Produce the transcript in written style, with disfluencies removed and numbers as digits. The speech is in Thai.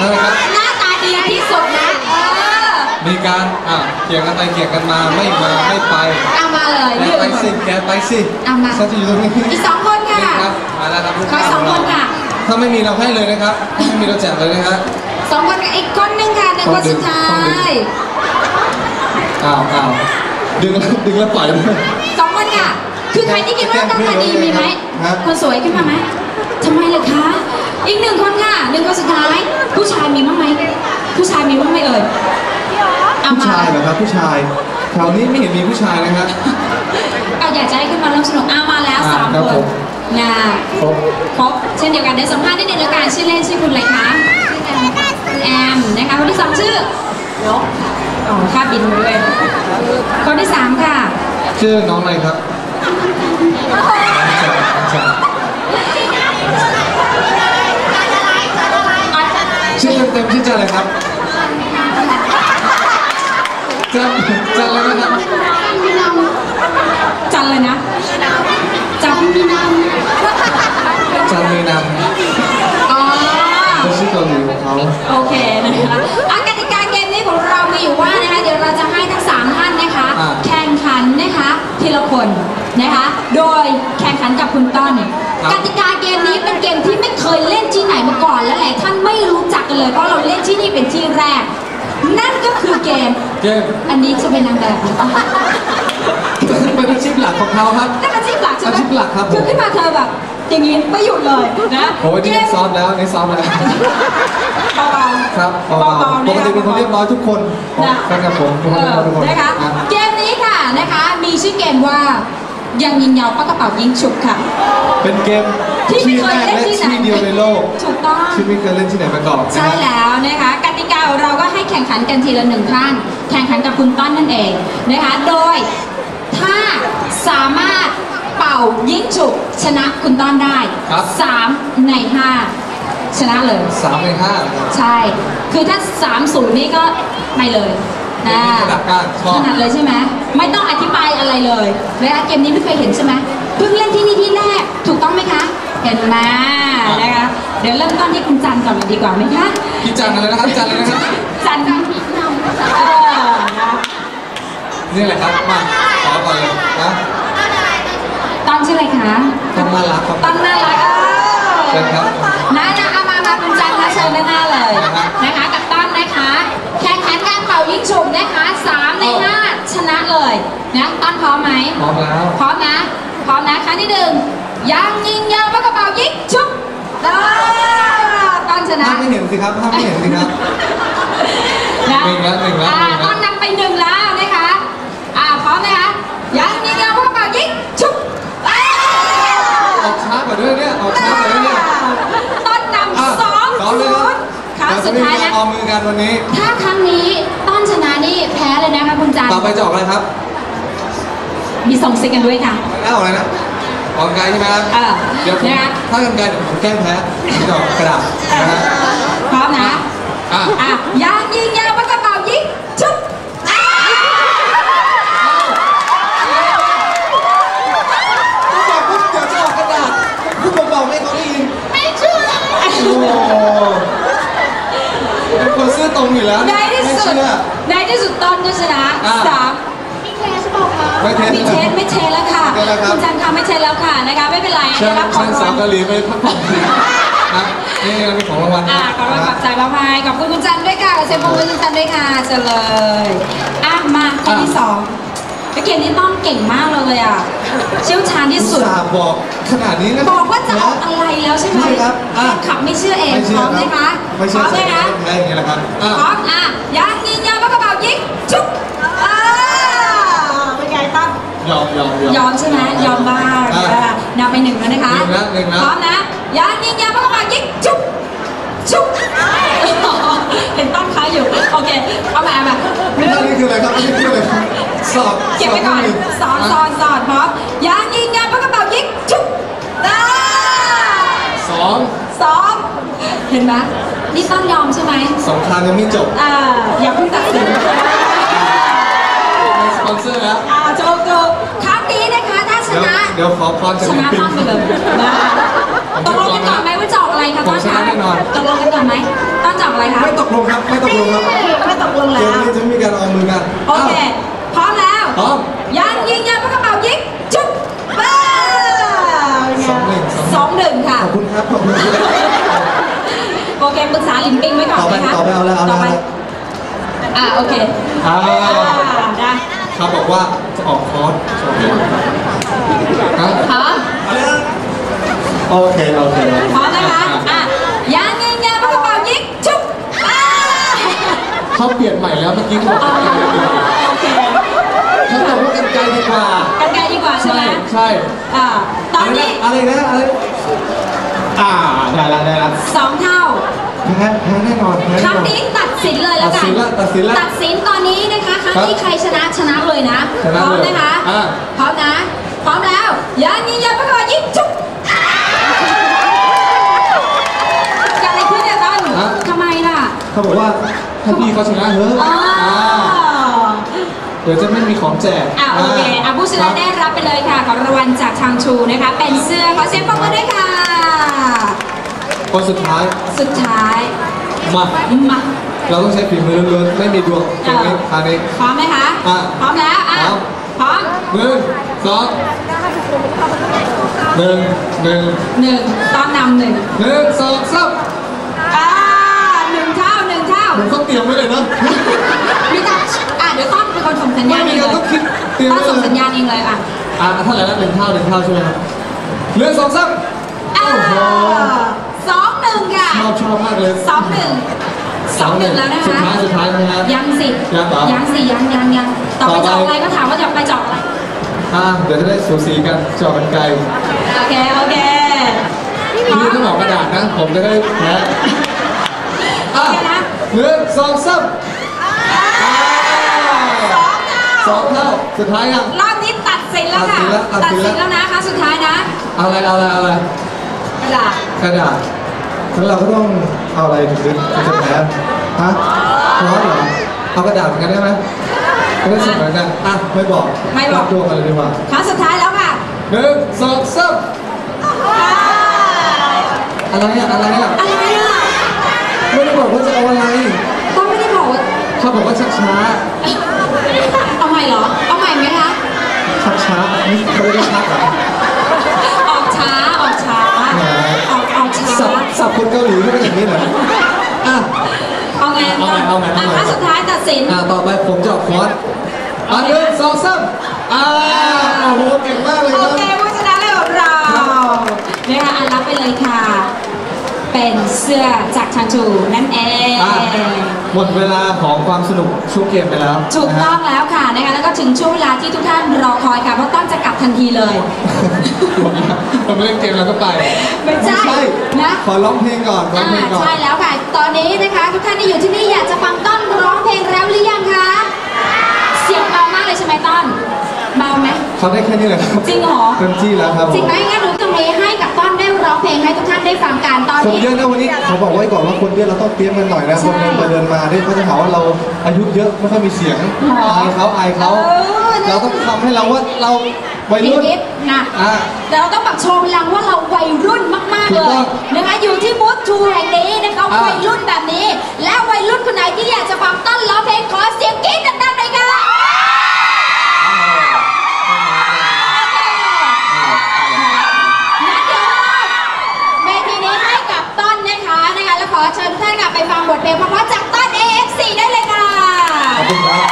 หน้าตาดีที่สุดนะมีการเกี่ยงกันไปเกี่ยงกันมาไม่ไปเอามาเลยแกไปสิแกไปสิเอามาฉันจะอยู่ตรงนี้อีก2 คนค่ะมาแล้วครับขอ2 คนค่ะถ้าไม่มีเราให้เลยนะครับไม่มีเราแจกเลยนะครับ 2 คนกับอีกคนนึงค่ะ1 คนสุดท้ายดึงแล้วปล่อย 2 คนค่ะคือใครที่คิดว่าต้องมาดีมีไหมคนสวยขึ้นมาไหมทำไมเลยคะอีก1 คนค่ะ1 คนสุดท้ายผู้ชายมีบ้างไหมผู้ชายมีบ้างไหมเอ่ยผู้ชายเหรอครับผู้ชายแถวนี้ไม่เห็นมีผู้ชายนะครับอยากจะให้ขึ้นมาร่วมสนุกมาแล้ว3 คนนะครบเช่นเดียวกันเดี๋ยวสัมภาษณ์ได้ในรายการชื่อเล่นชื่อคุณอะไรคะคุณแอมนะคะคนที่2ชื่อนกค่าบินด้วยคนที่3ค่ะชื่อน้องอะไรครับชื่อเต็มชื่อจะอะไรครับจันเลยนะครับจันเลยนะจันมีนามจันมีนามเป็นชื่อเกาหลีของเขาโอเคนะคะกติกาเกมนี้ของเรามีอยู่ว่านะคะเดี๋ยวเราจะให้ทั้ง3 ท่านนะคะแข่งขันนะคะทีละคนนะคะโดยแข่งขันกับคุณต้นกติกาเกมนี้เป็นเกมที่ไม่เคยเล่นที่ไหนมาก่อนและหลายท่านไม่รู้จักกันเลยเพราะเราเล่นที่นี่เป็นที่แรกนั่นก็คือเกมอันนี้จะเป็นนางแบบหรือเปล่าเป็นอาชีพหลักของเขาครับนั่นอาชีพหลักใช่ไหมอาชีพหลักครับคือขึ้นมาเธอแบบอย่างนี้ไม่หยุดเลยนะโอ้ยนี่ซ้อมแล้วนี่ซ้อมแล้วเบาๆครับเบาๆปกติเป็นคนเรียบร้อยทุกคนนะครับผมทุกคนนะคะเกมนี้ค่ะนะคะมีชื่อเกมว่ายังยิงยาวปากกระเป๋ายิงฉุบค่ะเป็นเกมที่แรกและที่เดียวในโลกถูกต้องที่ไม่เคยเล่นที่ไหนมาก่อนใช่แล้วนะคะกติกาของเราก็ให้แข่งขันกันทีละ1 ท่านแข่งขันกับคุณต้นนั่นเองนะคะโดยถ้าสามารถเป่ายิงฉุบชนะคุณต้นได้3 ใน 5ชนะเลย 3 ใน 5 ใช่คือถ้า3-0นี่ก็ไปเลยนะถนัดเลยใช่ไหมไม่ต้องอธิบายอะไรเลยนะคะเกมนี้ไม่เคยเห็นใช่ไหมเพิ่งเล่นที่นี่ที่แรกถูกต้องไหมคะเห็นไหมนะคะเดี๋ยวเริ่มต้นที่คุณจันก่อนเลยดีกว่าไหมคะพี่จันอะไรนะครับจันเลยนะครับจันนี่แหละครับมาขอก่อนเลยนะตอนชื่ออะไรคะต้องน่ารักครับต้องน่ารักเชิญครับนะเอามาคุณจันนะเชิญด้านหน้าเลยนะคะกับต้นนะคะแข่งขันการเป่ายิงฉุบนะคะ3 ใน 5ชนะเลยนะต้นพร้อมไหมพร้อมแล้วพร้อมนะครั้งที่1ยังยิงยาวปากกระเป๋ายิงฉุบต้นชนะไม่เห็นสิครับไม่เห็นสิครับ1 แล้วต้นนำไป1แล้วนะคะพร้อมนะคะยังยิงยาวปากกระเป๋ายิงฉุบออกช้ากว่าด้วยเนี่ยออกช้ากว่าด้วยเนี่ยต้นนำ2-0ครั้งสุดท้ายนะเอามือกันวันนี้ถ้าครั้งนี้ต้นชนะนี่แพ้เลยนะคะคุณจันต่อไปจะออกอะไรครับมีส่งซิกกันด้วยค่ะแล้วออกอะไรนะออกไกลใช่ไหมครับเดี๋ยวถ้ากันไกลเดี๋ยวผมแก้แพ้ที่ดอกกระดาษนะฮะพร้อมนะยังยิงยาวปากกระเป๋ายิงชุบไม่เขาได้ยินไม่เชื่อโอ้เป็นคนซื่อตรงอยู่แล้วในที่สุดต้นก็ชนะ3มีเทสบอกค่ะไม่เทสแล้วค่ะคุณจันค่ะไม่เทสแล้วค่ะนะคะไม่เป็นไรรับของสาวเกาหลีไปพักผ่อนนะนี่เรามีของรางวัลขอบคุณขอบใจมาภัยขอบคุณคุณจันด้วยค่ะเซฟบุ้งคุณจันด้วยค่ะเจเลยมาเกมที่2เกมนี้ต้อมเก่งมากเลยเชี่ยวชาญที่สุดบอกขนาดนี้นะบอกว่าจะออกอะไรแล้วใช่ไหมครับขับไม่เชื่อเองพร้อมไหมคะพร้อมไหมคะใช่อย่างนี้แหละครับพร้อมยังยิงยาวปากกระเป๋ายิงชุบเป็นไงตั้มยอมใช่ไหมยอมบ้างนำไป1แล้วนะคะพร้อมนะยังยิงยาวปากกระเป๋ายิงชุบเห็นต้นค้าอยู่โอเคเอามานี่คืออะไรครับนี่คืออะไรสอบเก็บไว้ก่อนสอนพร้อมยังยิงยาวปากกระเป๋ายิงชุบ2เห็นไหมนี่ต้องยอมใช่ไหมสงครามยังไม่จบอย่าเพิ่งตัดสินมีสปอนเซอร์แล้วจบครั้งนี้นะคะถ้าชนะเดี๋ยวขอพรชนะต้องไปเลยตกลงกันก่อนไหมว่าจะออกอะไรคะต้นคะตกลงกันก่อนไหมต้นจะออกอะไรคะไม่ตกลงครับไม่ตกลงครับไม่ตกลงเกแล้มวนี้จะมีการเอามือกันโอเคพร้อมแล้วพร้อมยังยิงยังปากกระเป๋ายิงจุ๊บบ้า 2-1ค่ะขอบคุณครับขอบคุณครับโอเคปรึกษาลินปิงไว้ก่อนนะคะต่อไปเอาแล้วโอเคได้เขาบอกว่าจะออกคอร์สสอนพร้อมโอเคโอเคพร้อมนะคะยังยิงยังปากกระเป๋ายิงจุ๊บเขาเปลี่ยนใหม่แล้วเมื่อกี้เขาบอกโอเคเขาบอกว่ากันไกลดีกว่ากันไกลดีกว่าใช่ไหมใช่ตอนนี้อะไรนะอะไรได้ละ 2 เท่าแพ้แน่นอนครั้งนี้ตัดสินเลยแล้วกันตัดสินตอนนี้นะคะครั้งนี้ใครชนะเลยนะพร้อมนะคะพร้อมนะพร้อมแล้วยังยิงยังปากกระเป๋ายิงจุ๊บเกิดอะไรขึ้นเนี่ยต้นทำไมล่ะเขาบอกว่าถ้าพี่เขาชนะเถอะเดี๋ยวจะไม่มีของแจกโอเคผู้ชนะได้รับไปเลยค่ะของรางวัลจากทางชูนะคะเป็นเสื้อขอเสียงปรบมือด้วยค่ะคนสุดท้ายมาเราต้องใช้ฝีมือล้วนๆไม่มีดวงตรงนี้คราวนี้พร้อมไหมคะพร้อมแล้วพร้อม 1 2 1 ต้องนำ1 1 2 3 1 เท่าผมต้องเตรียมไว้เลยนะพี่ทัชเดี๋ยวต้องเป็นคนส่งสัญญาณเองเลยต้องส่งสัญญาณเองเลยเท่าไหร่แล้ว1 เท่าใช่ไหมครับ1 2 3 โอ้โห2-1ค่ะชอบมากเลย 2-1แล้วนะคะสุดท้ายไหมครับยังต่อไปเจาะอะไรก็ถามว่าจะไปเจาะอะไรเดี๋ยวจะได้สูสีกันเจาะกันไกลโอเคพี่ต้องบอกกระดาษนะผมจะได้แพ้1 2 3 2 เท่าสุดท้ายยังรอบนี้ตัดสินแล้วค่ะตัดสินแล้วนะครั้งสุดท้ายนะอะไรกระดาษงั้นเราก็ต้องเอาอะไรถึงจะแพ้คอร์สเหรอเอากระดาษเหมือนกันได้ไหมไม่ได้สเหมือนกันไม่บอกรับดวงกันเลยดีกว่าครั้งสุดท้ายแล้วค่ะ 1 2 3อะไรไม่ได้บอกว่าจะเอาอะไรก็ไม่ได้บอกว่าเขาบอกว่าช้าเอาใหม่เหรอเอาใหม่ไหมคะช้านี่เขาไม่ได้ช้าหรอออกช้าสับคนเกาหลีไม่เป็นอย่างนี้เหรอเอาไงครั้งสุดท้ายตัดสินต่อไปผมจะออกคอร์ส1 2 3โอ้โหเก่งมากเลยครับโอเคผู้ชนะเลยของเรานะคะรับไปเลยค่ะเป็นเสื้อจากทางชูนั่นเองหมดเวลาของความสนุกช่วงเกมไปแล้วถูกต้องแล้วค่ะนะคะแล้วก็ถึงช่วงเวลาที่ทุกท่านรอคอยค่ะเพราะต้นจะกลับทันทีเลยเราไม่เล่นเกมแล้วก็ไปไม่ใช่นะขอร้องเพลงก่อนใช่แล้วค่ะตอนนี้นะคะทุกท่านที่อยู่ที่นี่อยากจะฟังต้นร้องเพลงแล้วหรือยังคะเสียงเบามากเลยใช่ไหมต้นเบาไหมเขาได้แค่นี้เลยครับจริงเหรอเต็มที่แล้วครับจริงไหมงั้นหนูจะมีให้กับต้นได้ร้องเพลงให้ทุกท่านได้ฟังกันตอนนี้คนเยอะนะวันนี้เขาบอกไว้ก่อนว่าคนเยอะเราต้องเตรียมกันหน่อยนะคนเดินมาเนี่ยเขาจะหาว่าเราอายุเยอะไม่ค่อยมีเสียงอายเขาเราต้องทำให้เราว่าเราวัยรุ่นนะเราต้องแบบโชว์พลังว่าเราวัยรุ่นมากๆเลยนะคะอยู่ที่บูธทูแห่งนี้นะคะวัยรุ่นแบบนี้และวัยรุ่นคนไหนที่อยากจะฟังต้นร้องเพลงขอเสียงกรี๊ดดังๆหน่อยค่ะขอเชิญท่านกลับไปฟังบทเพลงเพราะๆจากต้น AF4 ได้เลยค่ะขอบคุณครับ